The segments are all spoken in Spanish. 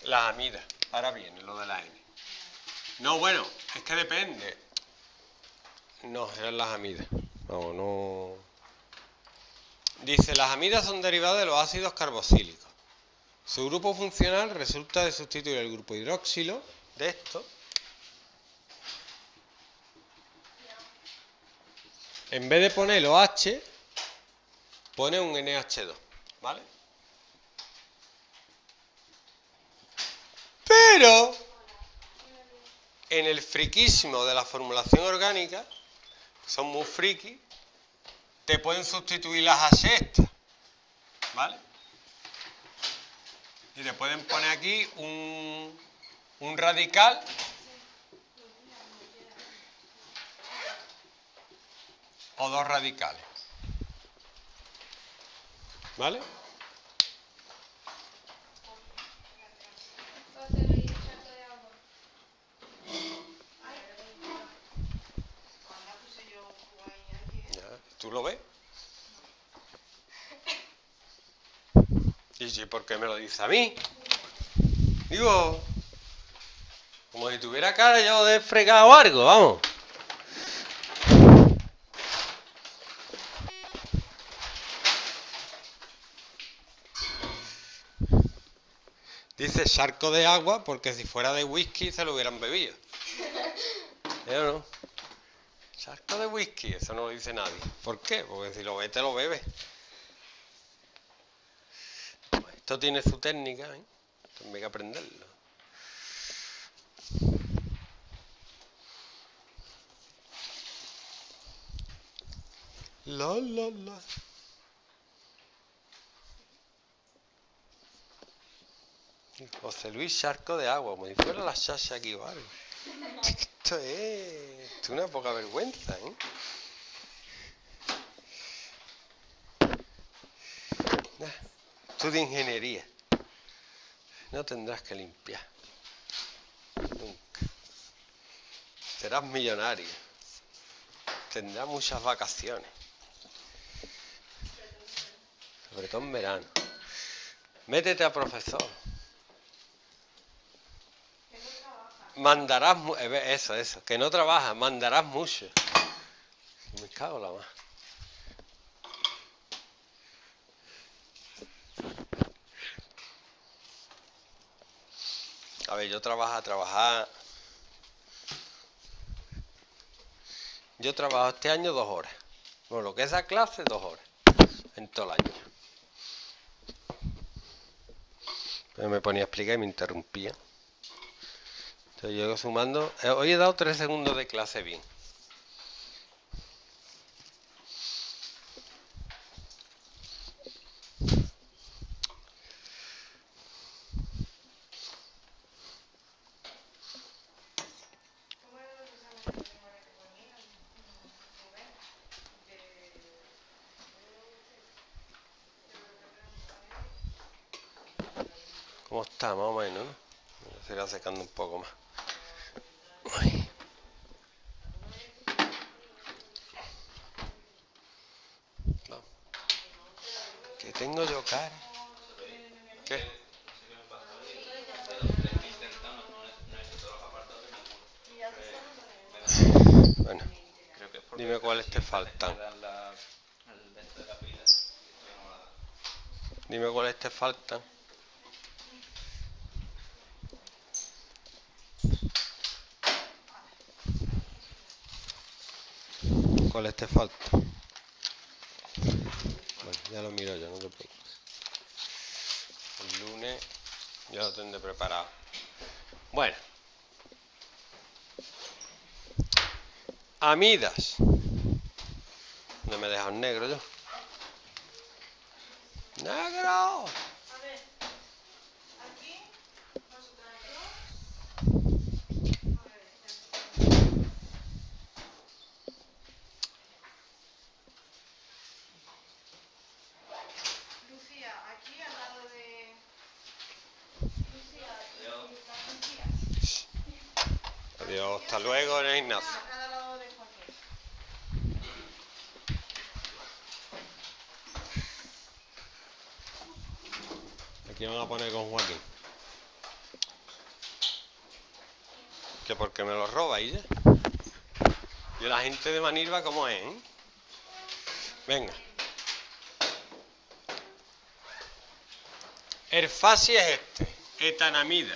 Las amidas. Ahora viene lo de la N. No, bueno, es que depende. No, eran las amidas. Vamos, no. Dice, las amidas son derivadas de los ácidos carboxílicos. Su grupo funcional resulta de sustituir el grupo hidroxilo de esto. En vez de poner los H, pone un NH2, ¿vale? Pero, en el friquismo de la formulación orgánica, son muy friki, te pueden sustituir las H estas, ¿vale? Y te pueden poner aquí un radical o dos radicales, ¿vale? ¿Tú lo ves? ¿Y sí, por qué me lo dice a mí? Digo, como si tuviera cara yo de fregado algo, vamos. Dice charco de agua porque si fuera de whisky se lo hubieran bebido. ¿O no? Charco de whisky, eso no lo dice nadie. ¿Por qué? Porque si lo ves te lo bebes. Esto tiene su técnica, ¿eh? Esto hay que aprenderlo. La. José Luis Charco de agua, como si fuera la Sasha aquí o algo. Esto es una poca vergüenza, ¿eh? Estudia ingeniería. No tendrás que limpiar. Nunca. Serás millonario. Tendrás muchas vacaciones. Sobre todo en verano. Métete a profesor. Mandarás, eso, que no trabajas, mandarás mucho. Me cago en la más. A ver, yo trabajar. Yo trabajo este año 2 horas. Bueno, lo que es la clase, 2 horas. En todo el año. Pero me ponía a explicar y me interrumpía. Entonces yo sumando. Hoy he dado 3 segundos de clase bien. ¿Cómo está? Más o menos, ¿no? Se irá secando un poco más. Ay. No. Que tengo yo cara. ¿Qué? Bueno, dime cuáles te faltan. Dime cuáles te faltan. ¿Cuáles te faltan? Bueno, ya lo miro yo, no te preocupes. El lunes ya lo tendré preparado. Bueno. Amidas. No me he dejado negro yo. ¡Negro! Adiós, hasta luego, Ignacio. Aquí van a poner con Joaquín. Que porque me lo roba y ya. Y la gente de Manilva, ¿cómo es? Venga. El fasi es este, etanamida.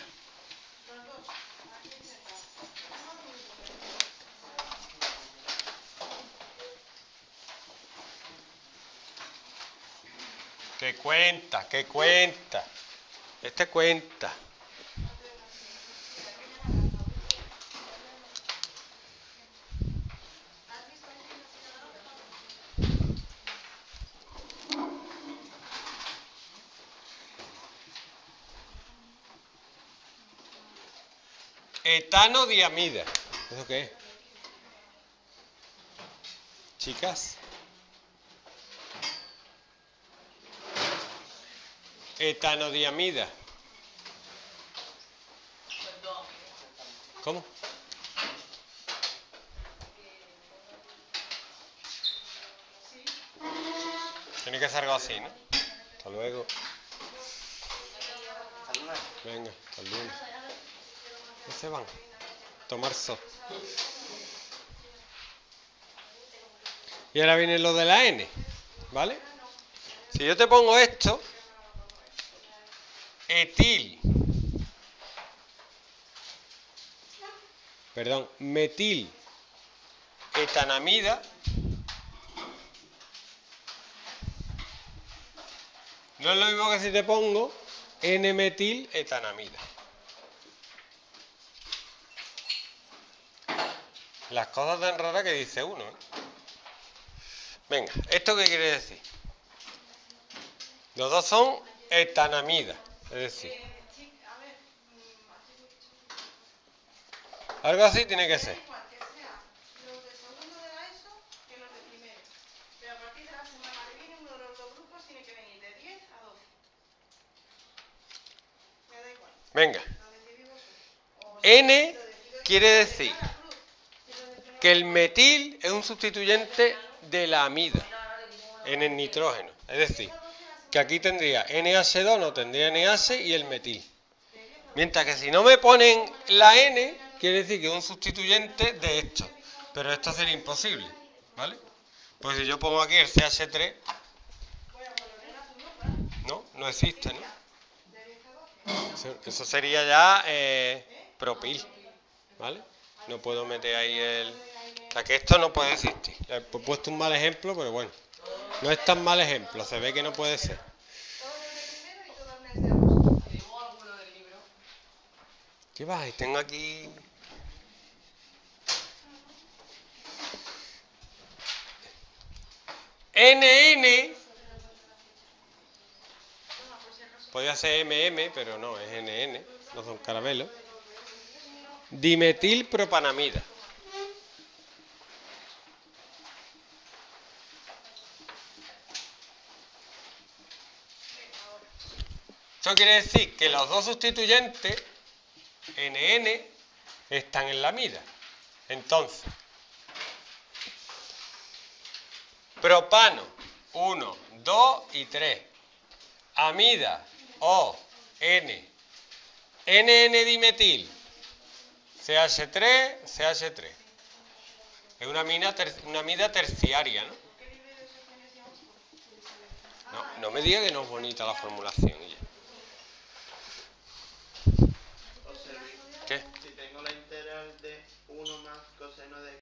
¿Qué cuenta? ¿Qué cuenta? Este cuenta. Etanodiamida. ¿Eso qué es? Chicas. Etanodiamida. ¿Cómo? Tiene que ser algo así, ¿no? Hasta luego. Venga, hasta el lunes. ¿Dónde se van? Tomar sol. Y ahora viene lo de la N, ¿vale? Si yo te pongo esto, metil etanamida, no es lo mismo que si te pongo N-metil etanamida. Las cosas tan raras que dice uno, ¿eh? Venga, ¿esto qué quiere decir? Los dos son etanamida, es decir, algo así tiene que ser. Venga, N quiere decir que el metil es un sustituyente de la amida en el nitrógeno. Es decir, que aquí tendría NH2, no tendría NH y el metil. Mientras que si no me ponen la N, quiere decir que es un sustituyente de esto. Pero esto sería imposible, ¿vale? Pues si yo pongo aquí el CH3, no existe, ¿no? Eso sería ya propil, ¿vale? No puedo meter ahí o sea que esto no puede existir. He puesto un mal ejemplo, pero bueno. No es tan mal ejemplo, se ve que no puede ser. ¿Qué va? Tengo aquí... NN. Podría ser MM, pero no, es NN. No son caramelos. Dimetilpropanamida. Esto quiere decir que los dos sustituyentes, NN, están en la amida. Entonces, propano, 1, 2 y 3. Amida, O, N. NN-dimetil, CH3, CH3. Es una amida terciaria, ¿no? No me diga que no es bonita la formulación. ¿Qué? Si tengo la integral de 1 más coseno de